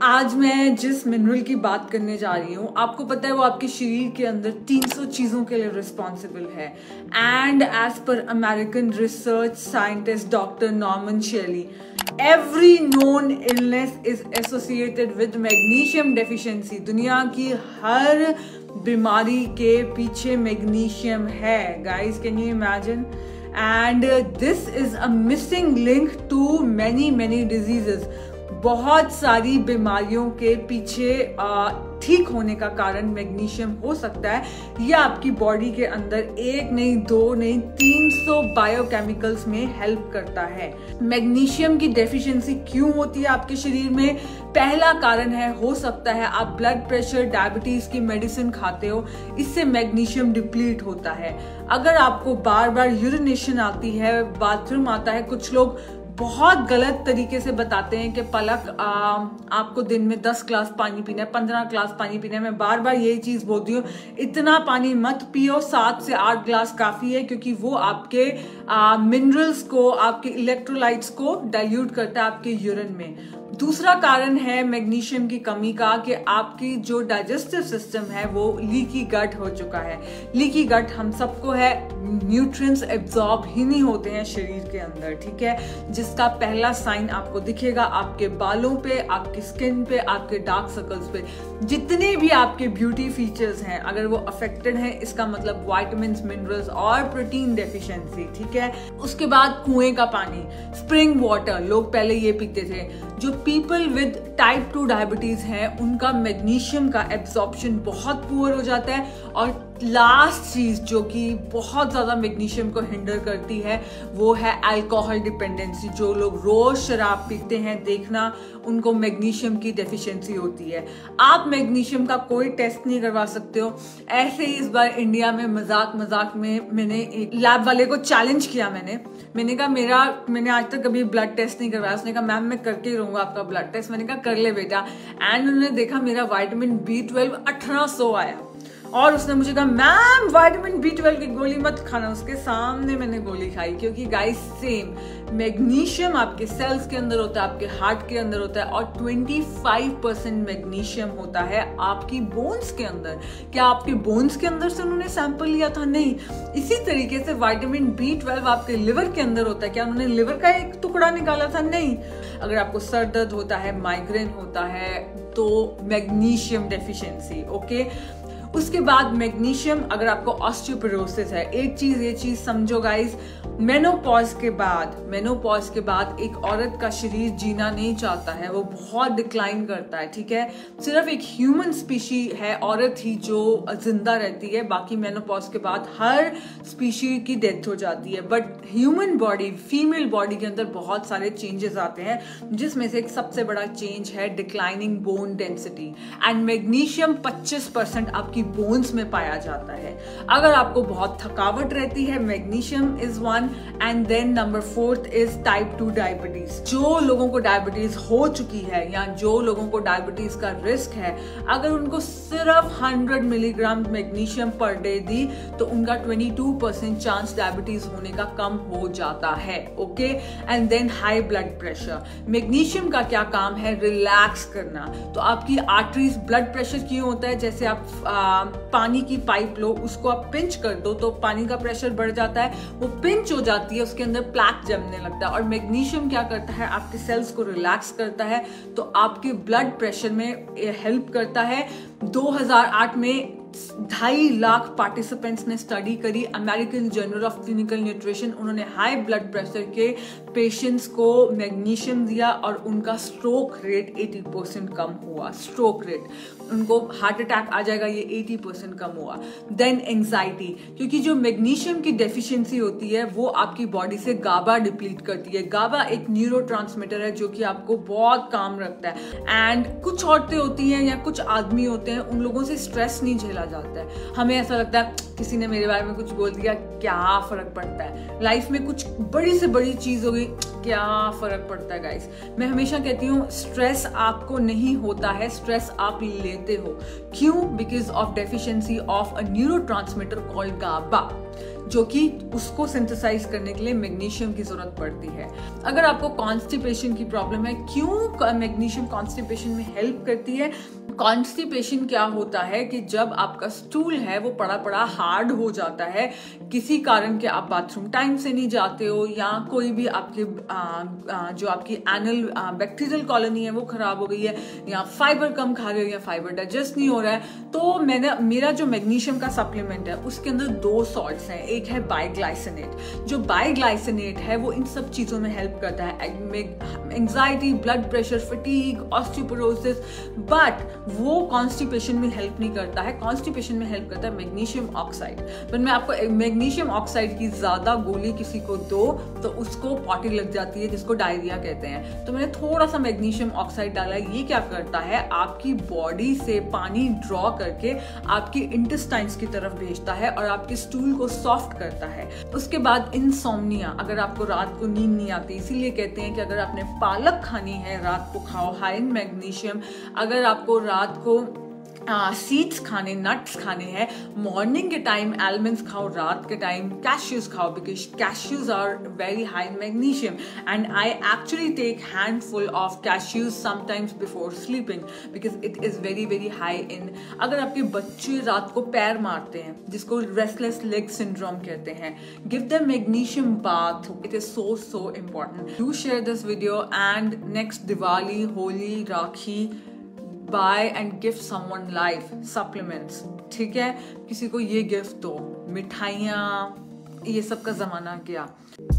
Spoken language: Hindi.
आज मैं जिस मिनरल की बात करने जा रही हूँ, आपको पता है वो आपके शरीर के अंदर 300 चीजों के लिए रिस्पॉन्सिबल है। And as per American research scientist doctor Norman Shealy, every known illness is associated with magnesium deficiency. दुनिया की हर बीमारी के पीछे मैग्नीशियम है। Guys, can you imagine? And this is a missing link to many diseases. बहुत सारी बीमारियों के पीछे ठीक होने का कारण मैग्नीशियम हो सकता है। यह आपकी बॉडी के अंदर एक नहीं, दो नहीं, 300 बायोकेमिकल्स में हेल्प करता है। मैग्नीशियम की डेफिशिएंसी क्यों होती है आपके शरीर में? पहला कारण है, हो सकता है आप ब्लड प्रेशर, डायबिटीज की मेडिसिन खाते हो, इससे मैग्नीशियम डिप्लीट होता है। अगर आपको बार बार यूरिनेशन आती है, बाथरूम आता है, कुछ लोग बहुत गलत तरीके से बताते हैं कि पलक आपको दिन में 10 ग्लास पानी पीना है, 15 ग्लास पानी पीना है। मैं बार बार यही चीज बोलती हूँ, इतना पानी मत पियो, 7 से 8 ग्लास काफी है, क्योंकि वो आपके मिनरल्स को, आपके इलेक्ट्रोलाइट्स को डाइल्यूट करता है आपके यूरिन में। दूसरा कारण है मैग्नीशियम की कमी का कि आपकी जो डाइजेस्टिव सिस्टम है वो लीकी गट हो चुका है। लीकी गट हम सबको है, न्यूट्रिएंट्स एब्जॉर्ब ही नहीं होते हैं शरीर के अंदर, ठीक है। जिसका पहला साइन आपको दिखेगा आपके बालों पे, आपकी स्किन पे, आपके डार्क सर्कल्स पे। जितने भी आपके ब्यूटी फीचर्स हैं, अगर वो अफेक्टेड हैं, इसका मतलब विटामिन्स, मिनरल्स और प्रोटीन डेफिशिएंसी, ठीक है। उसके बाद कुएं का पानी, स्प्रिंग वाटर, लोग पहले ये पीते थे। जो पीपल विद टाइप 2 डायबिटीज है, उनका मैग्नीशियम का एब्जॉर्प्शन बहुत पुअर हो जाता है। और लास्ट चीज जो कि बहुत ज्यादा मैग्नीशियम को हिंडर करती है, वो है अल्कोहल डिपेंडेंसी। जो लोग रोज शराब पीते हैं, देखना उनको मैग्नीशियम की डेफिशिएंसी होती है। आप मैग्नीशियम का कोई टेस्ट नहीं करवा सकते हो। ऐसे ही इस बार इंडिया में मजाक में मैंने एक लैब वाले को चैलेंज किया। मैंने कहा मैंने आज तक कभी ब्लड टेस्ट नहीं करवाया। उसने कहा मैम मैं करके ही रहूंगा आपका ब्लड टेस्ट। मैंने कहा कर ले बेटा। एंड उन्होंने देखा मेरा विटामिन B12 1800 आया। और उसने मुझे कहा मैम विटामिन B12 की गोली मत खाना। उसके सामने मैंने गोली खाई, क्योंकि गाइस सेम मैग्नीशियम आपके सेल्स के अंदर होता है, आपके हार्ट के अंदर होता है, और 25% मैग्नीशियम होता है आपकी बोन्स के अंदर। क्या आपके बोन्स के अंदर से उन्होंने सैंपल लिया था? नहीं। इसी तरीके से विटामिन B12 आपके लिवर के अंदर होता है। क्या उन्होंने लिवर का एक टुकड़ा निकाला था? नहीं। अगर आपको सर दर्द होता है, माइग्रेन होता है, तो मैग्नीशियम डेफिशिएंसी, ओके। उसके बाद मैग्नीशियम, अगर आपको ऑस्टियोपोरोसिस है, एक चीज ये चीज समझो गाइस, मेनोपॉज के बाद एक औरत का शरीर जीना नहीं चाहता है, वो बहुत डिक्लाइन करता है, ठीक है। सिर्फ एक ह्यूमन स्पीशी है, औरत ही, जो जिंदा रहती है। बाकी मेनोपॉज के बाद हर स्पीशी की डेथ हो जाती है। But human body, female body के अंदर बहुत सारे चेंजेस आते हैं, जिसमें से एक सबसे बड़ा चेंज है declining bone density. And magnesium 25% आपकी बोन्स में पाया जाता है। अगर आपको बहुत थकावट रहती है, magnesium is one. And then number 4 is type 2 diabetes. जो लोगों को डायबिटीज हो चुकी है या जो लोगों को डायबिटीज का रिस्क है, अगर उनको सिर्फ 100 मिलीग्राम मैग्नीशियम पर डे दी, तो उनका 22% चांस डायबिटीज होने का कम हो जाता है, okay. And then high blood pressure. Magnesium का क्या काम है? रिलैक्स करना। तो आपकी आर्टरीज, ब्लड प्रेशर क्यों होता है? जैसे आप पानी की पाइप लो, उसको आप पिंच कर दो तो पानी का प्रेशर बढ़ जाता है, वो पिंच हो जाती है, उसके अंदर प्लैक जमने लगता है। और मैग्नीशियम क्या करता है? आपके सेल्स को रिलैक्स करता है, तो आपके ब्लड प्रेशर में हेल्प करता है। 2008 में 2.5 लाख पार्टिसिपेंट्स ने स्टडी करी, American journal of clinical nutrition. उन्होंने हाई ब्लड प्रेशर के पेशेंट्स को मैग्नीशियम दिया और उनका स्ट्रोक रेट 80% कम हुआ। स्ट्रोक रेट, उनको हार्ट अटैक आ जाएगा, ये 80% कम हुआ। देन एंजाइटी, क्योंकि जो मैग्नीशियम की डेफिशिएंसी होती है वो आपकी बॉडी से गाबा डिप्लीट करती है। गाबा एक न्यूरोट्रांसमीटर है जो कि आपको बहुत काम रखता है। एंड कुछ औरतें होती हैं या कुछ आदमी होते हैं, उन लोगों से स्ट्रेस नहीं झेला जाता है। हमें ऐसा लगता है किसी ने मेरे बारे में कुछ बोल दिया, क्या फर्क पड़ता है? लाइफ में कुछ बड़ी से बड़ी चीज हो गई, क्या फर्क पड़ता है गाइस? मैं हमेशा कहती हूँ स्ट्रेस आपको नहीं होता है, स्ट्रेस आप लेते हो। क्यों? Because of deficiency of a neurotransmitter called GABA. जो कि उसको सिंथेसाइज करने के लिए मैग्नीशियम की जरूरत पड़ती है। अगर आपको कॉन्स्टिपेशन की प्रॉब्लम है, क्यों मैग्नीशियम कॉन्स्टिपेशन में हेल्प करती है? कॉन्स्टिपेशन क्या होता है कि जब आपका स्टूल है वो पड़ा पड़ा हार्ड हो जाता है, किसी कारण के आप बाथरूम टाइम से नहीं जाते हो, या कोई भी आपके जो आपकी एनल बैक्टीरियल कॉलोनी है वो खराब हो गई है, या फाइबर कम खा रहे हो, या फाइबर डाइजेस्ट नहीं हो रहा है, तो मेरा जो मैग्नीशियम का सप्लीमेंट है उसके अंदर 2 सॉल्ट्स हैं। एक है बाइग्लाइसिनेट। जो बाइग्लाइसिनेट है वो इन सब चीजों में हेल्प करता है, anxiety, blood pressure, fatigue, osteoporosis, but वो कॉन्स्टिपेशन में हेल्प नहीं करता है। कॉन्स्टिपेशन में हेल्प करता है मैग्नीशियम ऑक्साइड। पर मैं आपको मैग्नीशियम ऑक्साइड की ज्यादा गोली किसी को दो तो उसको पॉटी लग जाती है, जिसको डायरिया कहते हैं। तो मैंने थोड़ा सा मैग्नीशियम ऑक्साइड डाला। ये क्या करता है, आपकी बॉडी से पानी ड्रॉ करके आपकी इंटेस्टाइन्स की तरफ भेजता है और आपके स्टूल को सॉफ्ट करता है। उसके बाद इंसोम्निया, अगर आपको रात को नींद नहीं आती, इसीलिए कहते हैं कि अगर आपने पालक खानी है रात को खाओ, हाई इन मैग्नीशियम। अगर आपको रात को सीड्स खाने, नट्स खाने हैं, मॉर्निंग के टाइम आलमंड्स खाओ, रात के टाइम कैश्यूज खाओ, because cashews are very high in magnesium and I actually take handful of cashews sometimes before sleeping because it is very very high in. अगर आपके बच्चे रात को पैर मारते हैं, जिसको रेस्टलेस लेग सिंड्रोम कहते हैं, give them magnesium bath. It is so so important. Do share this video and next Diwali, Holi, Rakhi, buy and give someone life supplements, ठीक है? किसी को ये गिफ्ट दो, मिठाइयाँ, ये सब का जमाना गया।